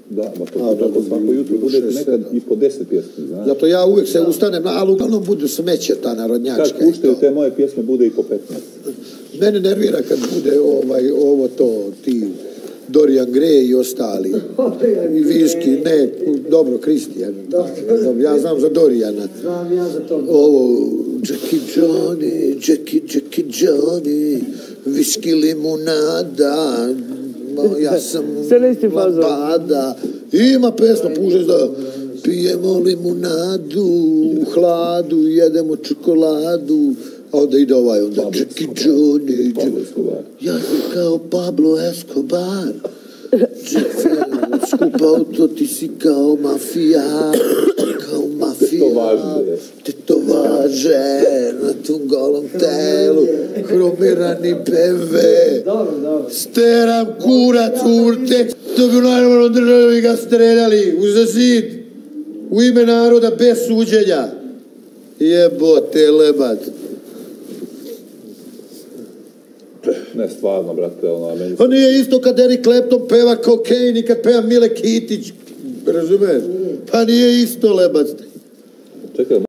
Da, ma to svako jutro bude nekad i po 10 pjesmi, znaš. Zato ja uvijek se ustanem, ali uglavnom budu smeće ta narodnjačka. Kad puštaju te moje pjesme, bude i po 15. Mene nervira kad bude ovo to, ti Dorian Gray i ostali. I Viški, ne, dobro, Kristijan. Ja znam za Dorijana. Znam ja za to. Ovo, Jackie Johnny, viški limunada, ja sam lampada. Ima pesma, pužeš da pijemo limunadu, u hladu, jedemo čokoladu, a onda ide ovaj, onda Jackie Johnny, ja sam kao Pablo Escobar, skup auto, ti si kao mafija, tetovaže na tom golom telu, hromirani BMW, steram kurac urte, to bi u najnormalnom državi ga streljali uza zid, u ime naroda bez suđenja. Jebote lebat. Ne, stvarno, brate, ono, meni... Pa nije isto kad Eric Clapton peva kokain i kad peva Mile Kitić, razumeš? Pa nije isto lebat. Čekaj,